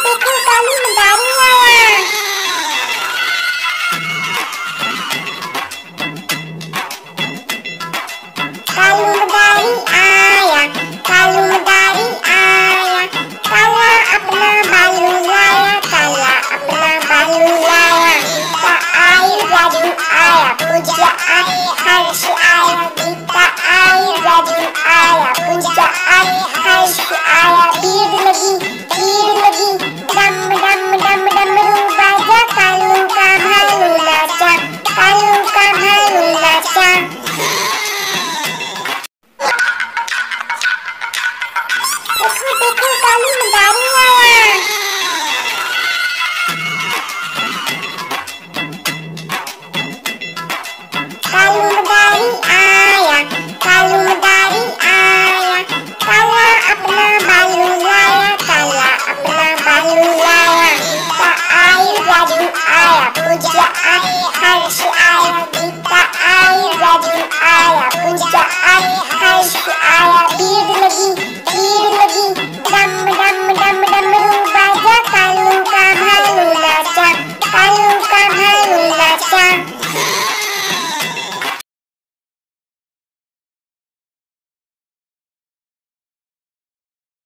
देखो कालू मदारी आया। कालू मदारी आया, कालू मदारी आया। काला अपना बालू लाया, काला अपना बालू लाया। गीता आई राजू आया, पूजा आई हर्ष आया। गीता आई राजू आया, पूजा आई हर्ष आया। भीड़ लगी डम डम डम डमरू बाजा। कालू का भालू नाचा, कालू का भालू नाचा। देखो देखो कालू मदारी